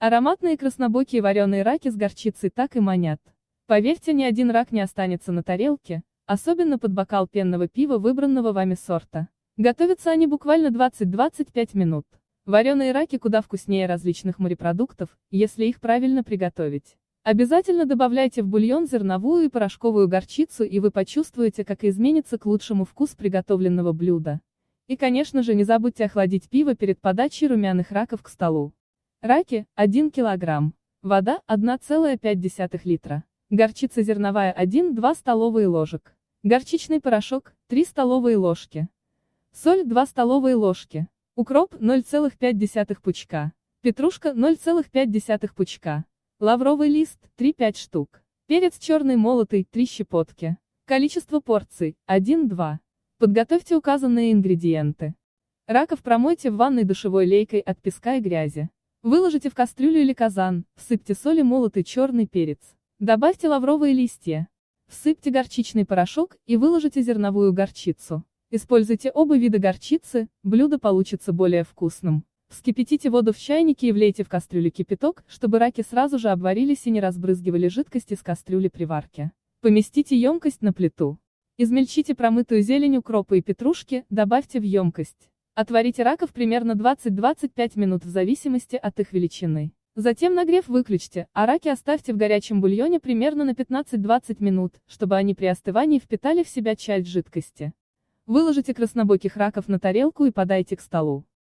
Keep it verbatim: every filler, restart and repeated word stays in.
Ароматные краснобокие вареные раки с горчицей так и манят. Поверьте, ни один рак не останется на тарелке, особенно под бокал пенного пива выбранного вами сорта. Готовятся они буквально двадцать-двадцать пять минут. Вареные раки куда вкуснее различных морепродуктов, если их правильно приготовить. Обязательно добавляйте в бульон зерновую и порошковую горчицу, и вы почувствуете, как изменится к лучшему вкус приготовленного блюда. И, конечно же, не забудьте охладить пиво перед подачей румяных раков к столу. Раки – один килограмм. Вода – одна целая пять десятых литра. Горчица зерновая один-два столовые ложек. Горчичный порошок – три столовые ложки. Соль – два столовые ложки. Укроп – ноль целых пять десятых пучка. Петрушка – ноль целых пять десятых пучка. Лавровый лист – три-пять штук. Перец черный молотый – три щепотки. Количество порций – один-два. Подготовьте указанные ингредиенты. Раков промойте в ванной душевой лейкой от песка и грязи. Выложите в кастрюлю или казан, всыпьте соль и молотый черный перец. Добавьте лавровые листья. Всыпьте горчичный порошок и выложите зерновую горчицу. Используйте оба вида горчицы, блюдо получится более вкусным. Вскипятите воду в чайнике и влейте в кастрюлю кипяток, чтобы раки сразу же обварились и не разбрызгивали жидкость из кастрюли при варке. Поместите емкость на плиту. Измельчите промытую зелень укропа и петрушки, добавьте в емкость. Отварите раков примерно двадцать-двадцать пять минут в зависимости от их величины. Затем нагрев выключите, а раки оставьте в горячем бульоне примерно на пятнадцать-двадцать минут, чтобы они при остывании впитали в себя часть жидкости. Выложите краснобоких раков на тарелку и подайте к столу.